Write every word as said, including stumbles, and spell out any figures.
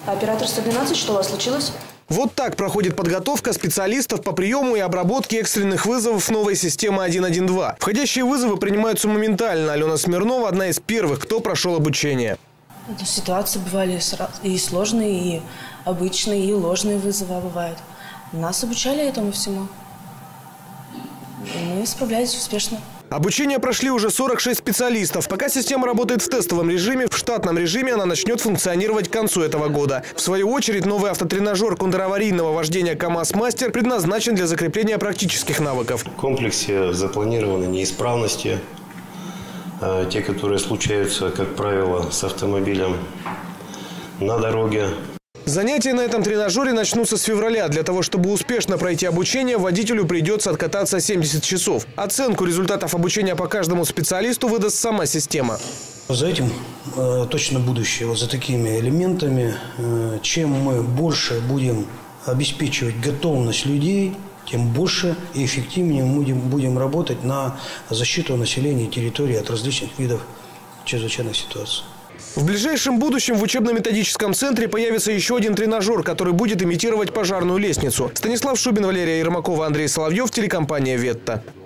Оператор сто двенадцать, что у вас случилось? Вот так проходит подготовка специалистов по приему и обработке экстренных вызовов новой системы один один два. Входящие вызовы принимаются моментально. Алена Смирнова – одна из первых, кто прошел обучение. Ситуации бывали и сложные, и обычные, и ложные вызовы бывают. Нас обучали этому всему. Мы справлялись успешно. Обучение прошли уже сорок шесть специалистов. Пока система работает в тестовом режиме, в штатном режиме она начнет функционировать к концу этого года. В свою очередь, новый автотренажер контраварийного вождения КамАЗ-Мастер предназначен для закрепления практических навыков. В комплексе запланированы неисправности, те, которые случаются, как правило, с автомобилем на дороге. Занятия на этом тренажере начнутся с февраля. Для того, чтобы успешно пройти обучение, водителю придется откататься семьдесят часов. Оценку результатов обучения по каждому специалисту выдаст сама система. За этим э, точно будущее, вот за такими элементами. Э, чем мы больше будем обеспечивать готовность людей, тем больше и эффективнее мы будем, будем работать на защиту населения и территории от различных видов чрезвычайных ситуаций. В ближайшем будущем в учебно-методическом центре появится еще один тренажер, который будет имитировать пожарную лестницу. Станислав Шубин, Валерия Ермакова, Андрей Соловьев, телекомпания «Ветта».